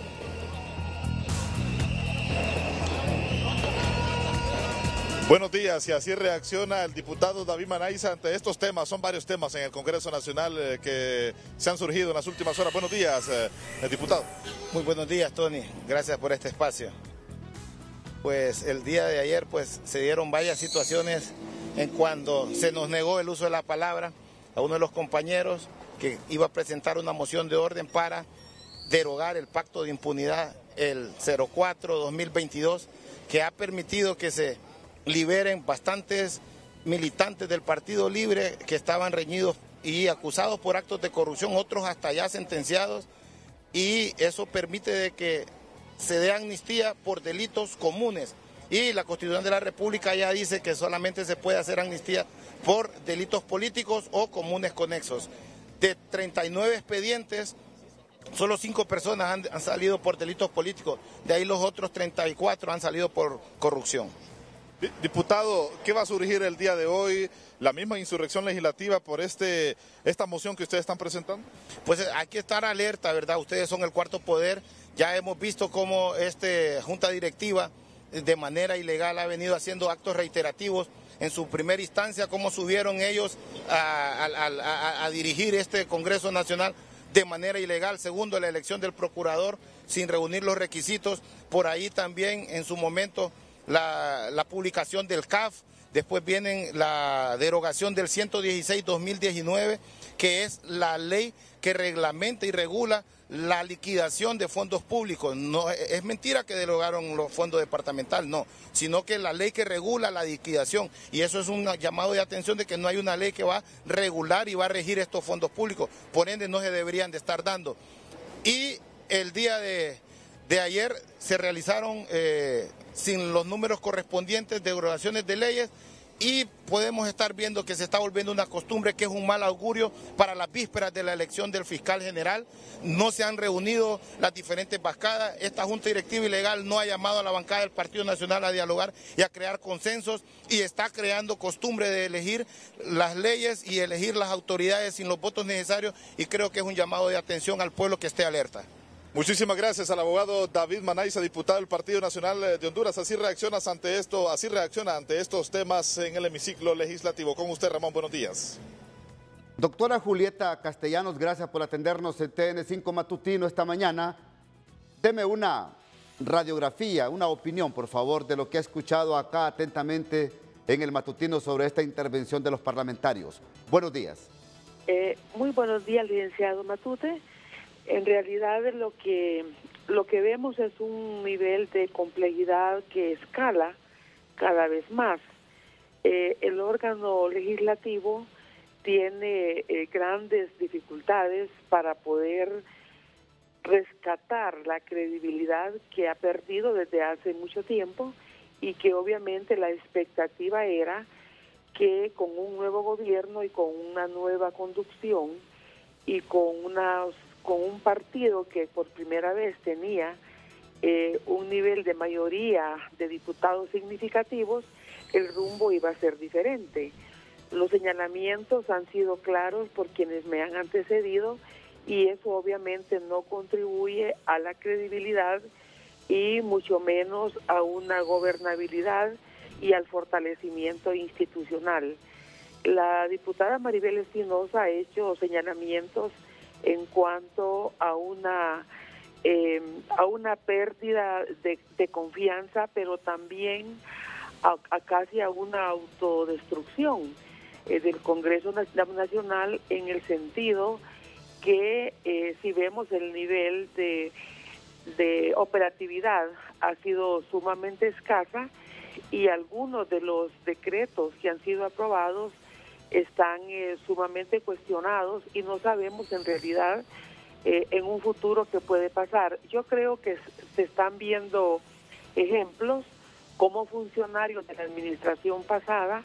Buenos días, y así reacciona el diputado David Menaiza ante estos temas. Son varios temas en el Congreso Nacional que se han surgido en las últimas horas. Buenos días, diputado. Muy buenos días, Tony. Gracias por este espacio. Pues el día de ayer pues se dieron varias situaciones en cuando se nos negó el uso de la palabra a uno de los compañeros que iba a presentar una moción de orden para derogar el pacto de impunidad, el 04-2022, que ha permitido que se liberen bastantes militantes del Partido Libre que estaban reñidos y acusados por actos de corrupción, otros hasta ya sentenciados, y eso permite de que se dé amnistía por delitos comunes, y la Constitución de la República ya dice que solamente se puede hacer amnistía por delitos políticos o comunes conexos. De 39 expedientes, solo 5 personas han salido por delitos políticos, de ahí los otros 34 han salido por corrupción. Diputado, ¿qué va a surgir el día de hoy? ¿La misma insurrección legislativa por esta moción que ustedes están presentando? Pues hay que estar alerta, ¿verdad? Ustedes son el cuarto poder. Ya hemos visto cómo junta directiva de manera ilegal ha venido haciendo actos reiterativos. En su primera instancia, cómo subieron ellos a dirigir este Congreso Nacional, de manera ilegal. Segundo, la elección del procurador sin reunir los requisitos. Por ahí también en su momento la publicación del CAF. Después viene la derogación del 116-2019, que es la ley que reglamenta y regula la liquidación de fondos públicos. No es mentira que derogaron los fondos departamentales, no, sino que la ley que regula la liquidación, y eso es un llamado de atención de que no hay una ley que va a regular y va a regir estos fondos públicos, por ende no se deberían de estar dando. Y el día de ayer se realizaron sin los números correspondientes derogaciones de leyes, y podemos estar viendo que se está volviendo una costumbre que es un mal augurio para las vísperas de la elección del fiscal general. No se han reunido las diferentes bancadas. Esta Junta Directiva Ilegal no ha llamado a la bancada del Partido Nacional a dialogar y a crear consensos, y está creando costumbre de elegir las leyes y elegir las autoridades sin los votos necesarios, y creo que es un llamado de atención al pueblo que esté alerta. Muchísimas gracias al abogado David Manaiza, diputado del Partido Nacional de Honduras. Así reacciona ante estos temas en el hemiciclo legislativo. Con usted, Ramón, buenos días. Doctora Julieta Castellanos, gracias por atendernos en TN5 Matutino esta mañana. Deme una radiografía, una opinión, por favor, de lo que ha escuchado acá atentamente en el matutino sobre esta intervención de los parlamentarios. Buenos días. Muy buenos días, licenciado Matute. En realidad lo que vemos es un nivel de complejidad que escala cada vez más. El órgano legislativo tiene grandes dificultades para poder rescatar la credibilidad que ha perdido desde hace mucho tiempo, y que obviamente la expectativa era que con un nuevo gobierno y con una nueva conducción y con un partido que por primera vez tenía un nivel de mayoría de diputados significativos, el rumbo iba a ser diferente. Los señalamientos han sido claros por quienes me han antecedido, y eso obviamente no contribuye a la credibilidad y mucho menos a una gobernabilidad y al fortalecimiento institucional. La diputada Maribel Espinosa ha hecho señalamientos en cuanto a una pérdida de confianza, pero también a casi a una autodestrucción del Congreso Nacional, en el sentido que si vemos el nivel de operatividad ha sido sumamente escasa, y algunos de los decretos que han sido aprobados están sumamente cuestionados, y no sabemos en realidad en un futuro qué puede pasar. Yo creo que se están viendo ejemplos como funcionarios de la administración pasada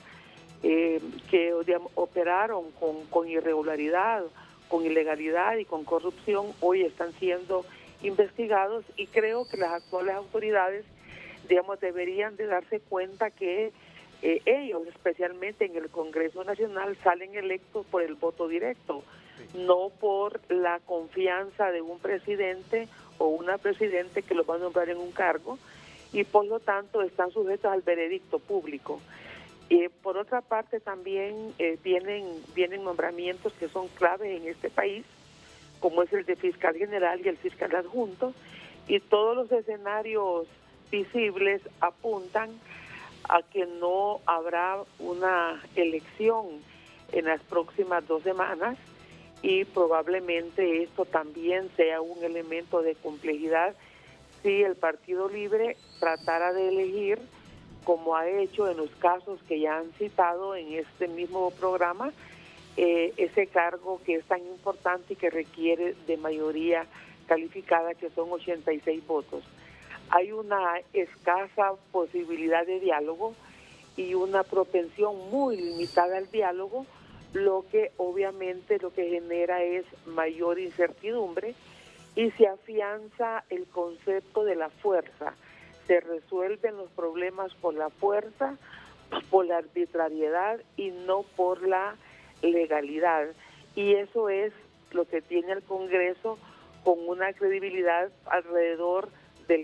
que operaron con irregularidad, con ilegalidad y con corrupción, hoy están siendo investigados, y creo que las actuales autoridades deberían de darse cuenta que ellos, especialmente en el Congreso Nacional, salen electos por el voto directo, no por la confianza de un presidente o una presidente que los va a nombrar en un cargo, y por lo tanto están sujetos al veredicto público. Por otra parte, también vienen nombramientos que son claves en este país, como es el de fiscal general y el fiscal adjunto, y todos los escenarios visibles apuntan a que no habrá una elección en las próximas 2 semanas, y probablemente esto también sea un elemento de complejidad si el Partido Libre tratara de elegir, como ha hecho en los casos que ya han citado en este mismo programa, ese cargo que es tan importante y que requiere de mayoría calificada, que son 86 votos. Hay una escasa posibilidad de diálogo y una propensión muy limitada al diálogo, lo que obviamente lo que genera es mayor incertidumbre, y se afianza el concepto de la fuerza. Se resuelven los problemas por la fuerza, por la arbitrariedad y no por la legalidad. Y eso es lo que tiene el Congreso, con una credibilidad alrededor del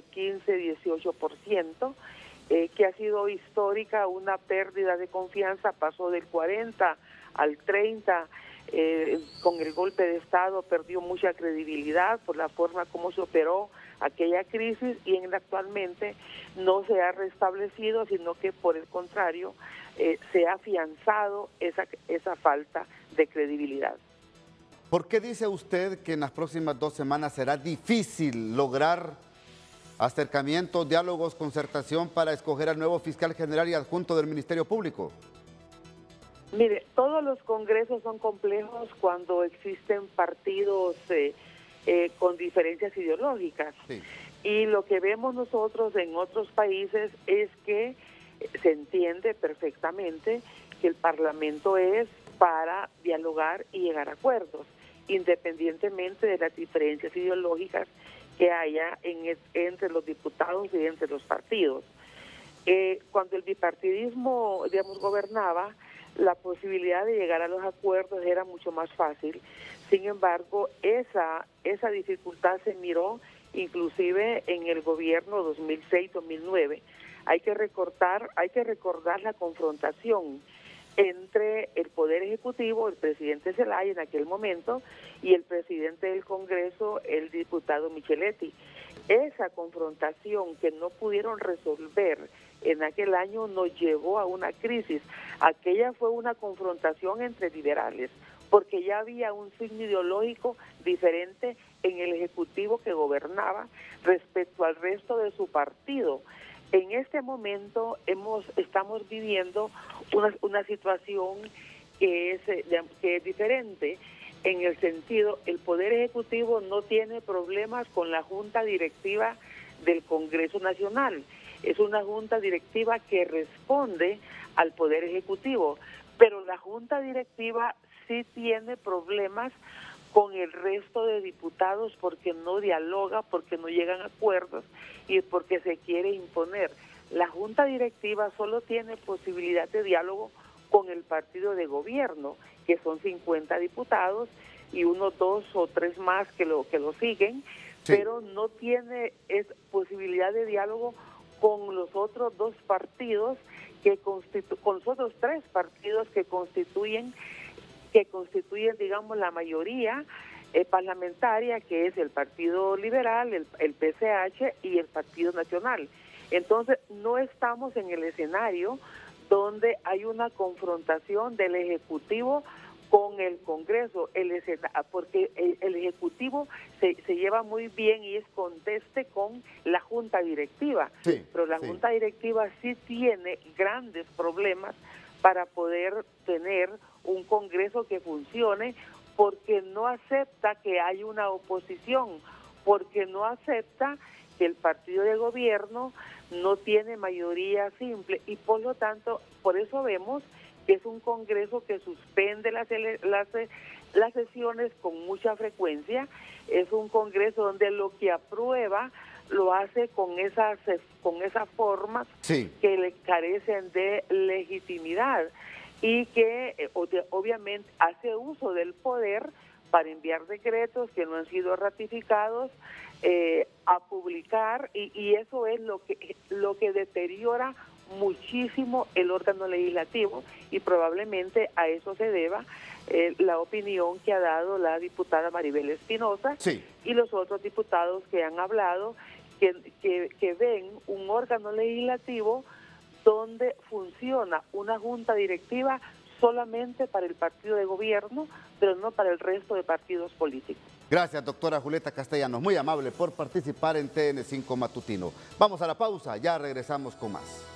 15-18%, que ha sido histórica. Una pérdida de confianza, pasó del 40 al 30 con el golpe de Estado perdió mucha credibilidad por la forma como se operó aquella crisis, y actualmente no se ha restablecido, sino que por el contrario se ha afianzado esa falta de credibilidad. ¿Por qué dice usted que en las próximas 2 semanas será difícil lograr acercamientos, diálogos, concertación para escoger al nuevo fiscal general y adjunto del Ministerio Público? Mire, todos los congresos son complejos cuando existen partidos con diferencias ideológicas. Sí. Y lo que vemos nosotros en otros países es que se entiende perfectamente que el Parlamento es para dialogar y llegar a acuerdos, independientemente de las diferencias ideológicas que haya entre los diputados y entre los partidos. Cuando el bipartidismo, digamos, gobernaba, la posibilidad de llegar a los acuerdos era mucho más fácil. Sin embargo, esa dificultad se miró inclusive en el gobierno 2006-2009. Hay que recordar la confrontación entre el Poder Ejecutivo, el presidente Zelaya en aquel momento, y el presidente del Congreso, el diputado Micheletti. Esa confrontación que no pudieron resolver en aquel año nos llevó a una crisis. Aquella fue una confrontación entre liberales, porque ya había un signo ideológico diferente en el Ejecutivo que gobernaba respecto al resto de su partido. En este momento estamos viviendo una situación que es diferente, en el sentido, el Poder Ejecutivo no tiene problemas con la Junta Directiva del Congreso Nacional. Es una Junta Directiva que responde al Poder Ejecutivo, pero la Junta Directiva sí tiene problemas con el resto de diputados porque no dialoga, porque no llegan a acuerdos y porque se quiere imponer. La Junta Directiva solo tiene posibilidad de diálogo con el partido de gobierno, que son 50 diputados y unos 2 o 3 más que lo siguen, sí, pero no tiene posibilidad de diálogo con los otros 2 partidos con los otros 3 partidos que constituyen, digamos, la mayoría parlamentaria, que es el Partido Liberal, el PCH y el Partido Nacional. Entonces, no estamos en el escenario donde hay una confrontación del Ejecutivo con el Congreso, porque el Ejecutivo se lleva muy bien y es conteste con la Junta Directiva, sí, pero la Junta Directiva sí tiene grandes problemas para poder tener un Congreso que funcione, porque no acepta que haya una oposición, porque no acepta que el partido de gobierno no tiene mayoría simple, y por lo tanto, por eso vemos que es un Congreso que suspende las sesiones con mucha frecuencia. Es un Congreso donde lo que aprueba lo hace con esas formas, sí, que le carecen de legitimidad y que obviamente hace uso del poder para enviar decretos que no han sido ratificados a publicar, y eso es lo que deteriora muchísimo el órgano legislativo, y probablemente a eso se deba la opinión que ha dado la diputada Maribel Espinosa, sí, y los otros diputados que han hablado, que ven un órgano legislativo donde funciona una junta directiva solamente para el partido de gobierno, pero no para el resto de partidos políticos. Gracias, doctora Julieta Castellanos, muy amable por participar en TN5 Matutino. Vamos a la pausa, ya regresamos con más.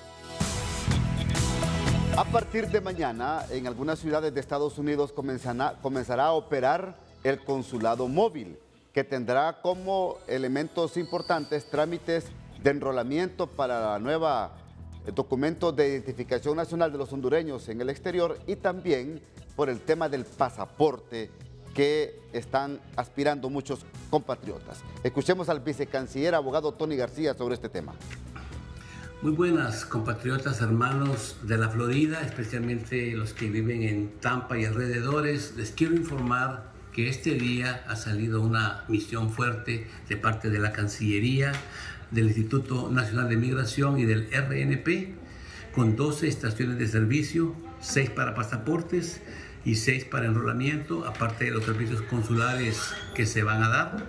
A partir de mañana, en algunas ciudades de Estados Unidos comenzará a operar el consulado móvil, que tendrá como elementos importantes trámites de enrolamiento para la nueva documento de identificación nacional de los hondureños en el exterior, y también por el tema del pasaporte que están aspirando muchos compatriotas. Escuchemos al vicecanciller abogado Tony García sobre este tema. Muy buenas, compatriotas, hermanos de la Florida, especialmente los que viven en Tampa y alrededores. Les quiero informar que este día ha salido una misión fuerte de parte de la Cancillería, del Instituto Nacional de Migración y del RNP, con 12 estaciones de servicio, 6 para pasaportes y 6 para enrolamiento, aparte de los servicios consulares que se van a dar,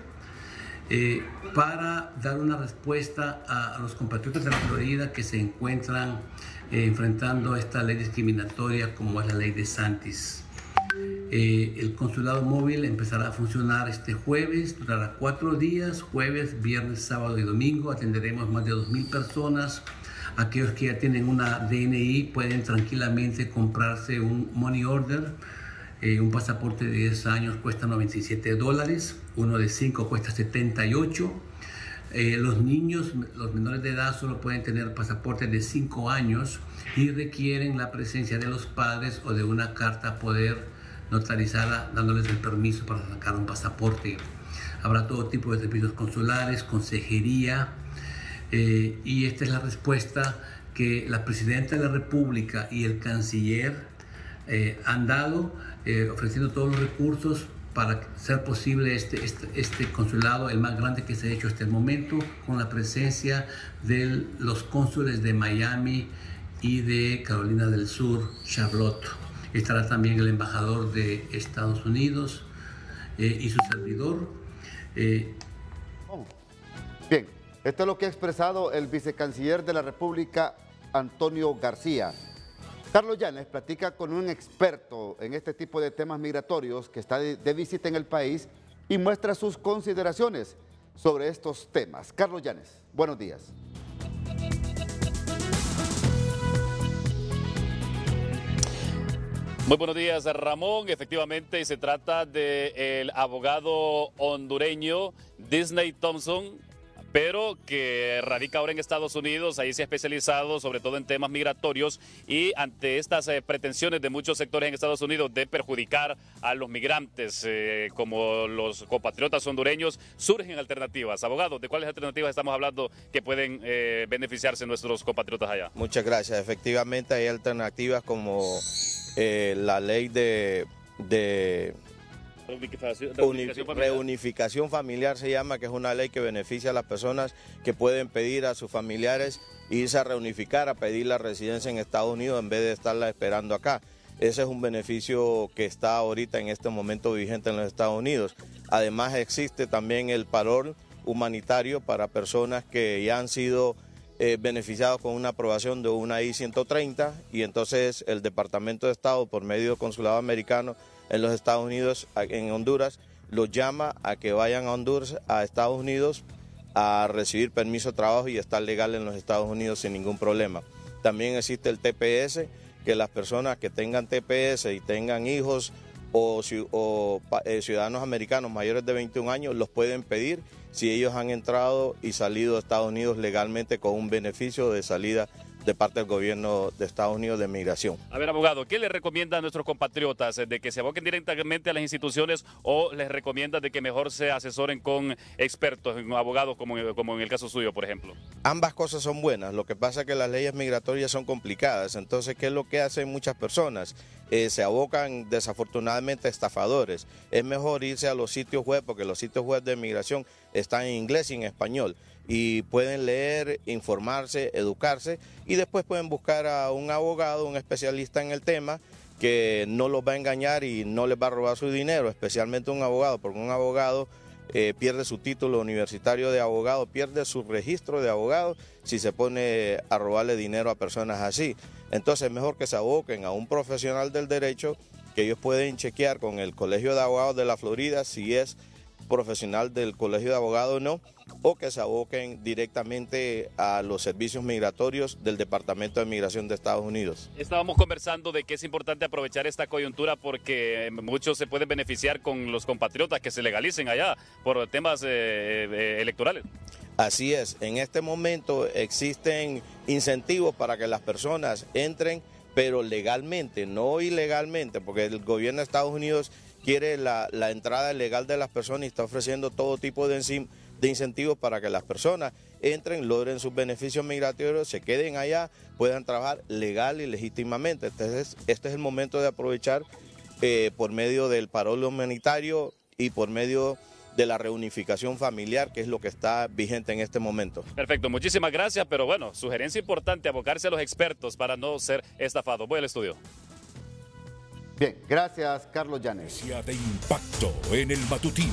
para dar una respuesta a los compatriotas de la Florida que se encuentran enfrentando esta ley discriminatoria como es la ley DeSantis. El consulado móvil empezará a funcionar este jueves, durará 4 días, jueves, viernes, sábado y domingo. Atenderemos más de 2,000 personas. Aquellos que ya tienen una DNI pueden tranquilamente comprarse un money order. Un pasaporte de 10 años cuesta $97, uno de 5 cuesta $78. Los niños, los menores de edad, solo pueden tener pasaportes de 5 años y requieren la presencia de los padres o de una carta poder notarizada dándoles el permiso para sacar un pasaporte. Habrá todo tipo de servicios consulares, consejería, y esta es la respuesta que la Presidenta de la República y el Canciller han dado, ofreciendo todos los recursos para ser posible este consulado, el más grande que se ha hecho hasta el momento, con la presencia de los cónsules de Miami y de Carolina del Sur, Charlotte. Estará también el embajador de Estados Unidos y su servidor. Bien, esto es lo que ha expresado el vicecanciller de la República, Antonio García. Carlos Llanes platica con un experto en este tipo de temas migratorios que está de visita en el país y muestra sus consideraciones sobre estos temas. Carlos Llanes, buenos días. Muy buenos días, Ramón. Efectivamente, se trata del abogado hondureño Disney Thompson, pero que radica ahora en Estados Unidos. Ahí se ha especializado sobre todo en temas migratorios, y ante estas pretensiones de muchos sectores en Estados Unidos de perjudicar a los migrantes como los compatriotas hondureños, surgen alternativas. Abogado, ¿de cuáles alternativas estamos hablando que pueden beneficiarse nuestros compatriotas allá? Muchas gracias. Efectivamente hay alternativas como la ley de reunificación familiar, se llama, que es una ley que beneficia a las personas que pueden pedir a sus familiares irse a reunificar, a pedir la residencia en Estados Unidos en vez de estarla esperando acá. Ese es un beneficio que está ahorita en este momento vigente en los Estados Unidos. Además existe también el parol humanitario para personas que ya han sido beneficiados con una aprobación de una I-130, y entonces el Departamento de Estado, por medio del Consulado Americano en los Estados Unidos, en Honduras, los llama a que vayan a Honduras, a Estados Unidos, a recibir permiso de trabajo y estar legal en los Estados Unidos sin ningún problema. También existe el TPS, que las personas que tengan TPS y tengan hijos o ciudadanos americanos mayores de 21 años los pueden pedir si ellos han entrado y salido de Estados Unidos legalmente con un beneficio de salida de parte del gobierno de Estados Unidos de migración. A ver, abogado, ¿qué le recomienda a nuestros compatriotas? ¿De que se aboquen directamente a las instituciones o les recomienda de que mejor se asesoren con expertos, abogados como en el caso suyo, por ejemplo? Ambas cosas son buenas. Lo que pasa es que las leyes migratorias son complicadas. Entonces, ¿qué es lo que hacen muchas personas? Se abocan desafortunadamente a estafadores. Es mejor irse a los sitios web, porque los sitios web de migración están en inglés y en español, y pueden leer, informarse, educarse, y después pueden buscar a un abogado, un especialista en el tema, que no los va a engañar y no les va a robar su dinero, especialmente un abogado, porque un abogado pierde su título universitario de abogado, pierde su registro de abogado si se pone a robarle dinero a personas así. Entonces es mejor que se aboquen a un profesional del derecho, que ellos pueden chequear con el Colegio de Abogados de la Florida si es profesional del Colegio de Abogados o no, o que se aboquen directamente a los servicios migratorios del Departamento de Migración de Estados Unidos. Estábamos conversando de que es importante aprovechar esta coyuntura porque muchos se pueden beneficiar con los compatriotas que se legalicen allá por temas electorales. Así es, en este momento existen incentivos para que las personas entren, pero legalmente, no ilegalmente, porque el gobierno de Estados Unidos quiere la entrada legal de las personas y está ofreciendo todo tipo de incentivos para que las personas entren, logren sus beneficios migratorios, se queden allá, puedan trabajar legal y legítimamente. Entonces, este es el momento de aprovechar por medio del parol humanitario y por medio de la reunificación familiar, que es lo que está vigente en este momento. Perfecto, muchísimas gracias, pero bueno, sugerencia importante, abocarse a los expertos para no ser estafado. Voy al estudio. Bien, gracias Carlos Llanes. De impacto en el matutino.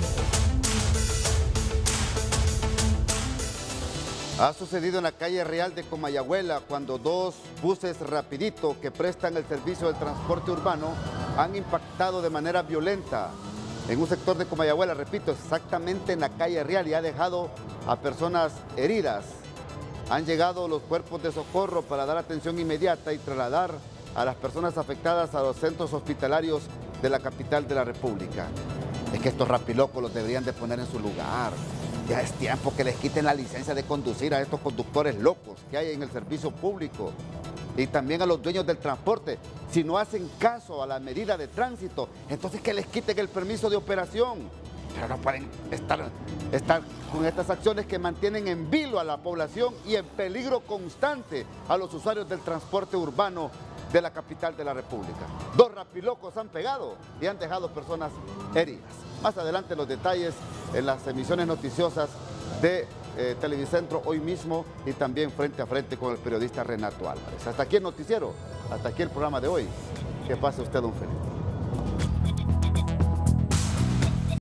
Ha sucedido en la calle Real de Comayagüela cuando dos buses rapidito que prestan el servicio del transporte urbano han impactado de manera violenta en un sector de Comayagüela, repito, exactamente en la calle Real, y ha dejado a personas heridas. Han llegado los cuerpos de socorro para dar atención inmediata y trasladar a las personas afectadas a los centros hospitalarios de la capital de la República. Es que estos rapilocos los deberían de poner en su lugar. Ya es tiempo que les quiten la licencia de conducir a estos conductores locos que hay en el servicio público y también a los dueños del transporte. Si no hacen caso a la medida de tránsito, entonces que les quiten el permiso de operación. Pero no pueden estar con estas acciones que mantienen en vilo a la población y en peligro constante a los usuarios del transporte urbano de la capital de la República. Dos rapilocos han pegado y han dejado personas heridas. Más adelante los detalles en las emisiones noticiosas de Televicentro hoy mismo y también frente a frente con el periodista Renato Álvarez. Hasta aquí el noticiero, hasta aquí el programa de hoy. Que pase usted un feliz día.